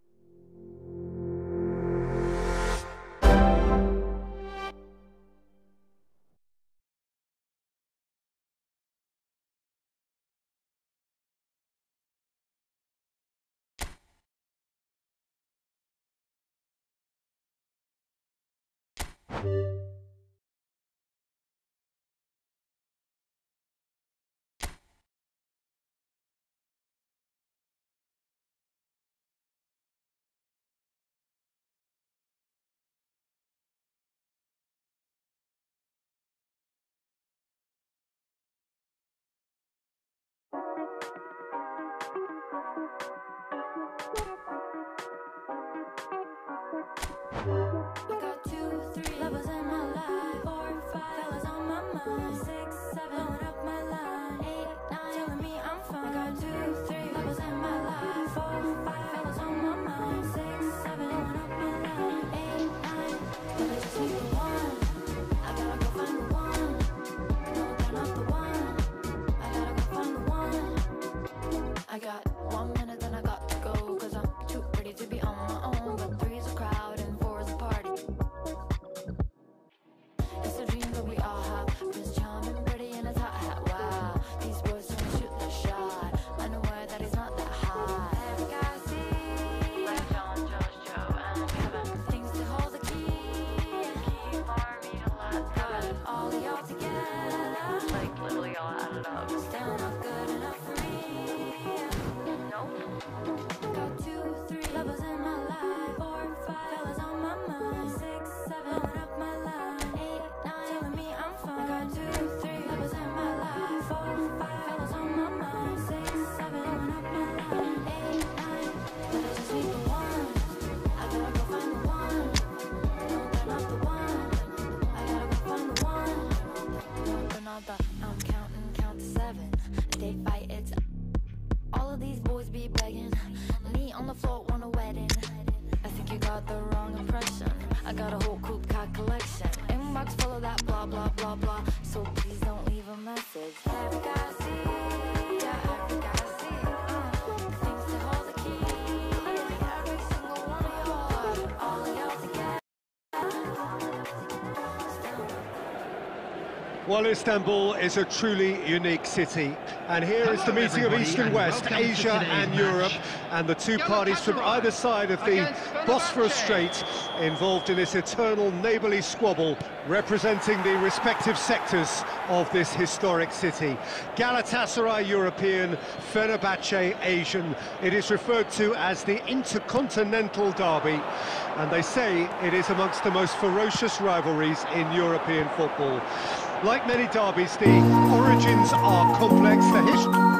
I got 2, 3 lovers in my life, 4, 5 fellas on my mind, 6, 7 blowing up my line, 8, 9 telling me I'm fine. I got 2, 3 lovers in my life, 4, 5 fellas on my mind, 6, 7 blowing up my line, 8, 9 but I just need the one. I gotta go find the one. No, they're not the one. I gotta go find the one. I got 1 minute, then I got to go, 'cause I'm too pretty to be on my own. But 3's a crowd and 4's a party. It's a dream that we all have. Prince Charming, pretty in a top hat. Wow, these boys trying to shoot their shot. Unaware that he's not that hot. Every guy I see, like John, Josh, Joe, and Kevin, things to hold the key. Key for me to let go. All of y'all together, like literally all added up. Still not good enough for me. Nope. Got 2, 3 lovers in my life, 4, 5 fellas on my mind, 6, 7 blowing up my line, 8, 9 telling me I'm fine. Got 2, 3 lovers in my life, 4, 5 fellas on my mind, 6, 7 blowing up my line, 8, 9 but I just need the one. I gotta go find the one. No, they're not the one. I gotta go find the one. No, they're not the. I'm counting, count to 7. They fight, it's all of these boys be begging. Me on the floor, want a wedding. I think you got the wrong impression. I got a whole coupe car collection. Inbox full of that blah, blah, blah, blah. So please don't leave a message. Every guy I see, yeah, every guy I see, things to hold the key. Every single one of y'all, all of y'all together. Well, Istanbul is a truly unique city, and here is the meeting of East and West, Asia and Europe, and the two parties from either side of the Bosphorus Strait involved in this eternal neighbourly squabble, representing the respective sectors of this historic city. Galatasaray European, Fenerbahce Asian. It is referred to as the Intercontinental Derby, and they say it is amongst the most ferocious rivalries in European football. Like many derbies, the origins are complex, the history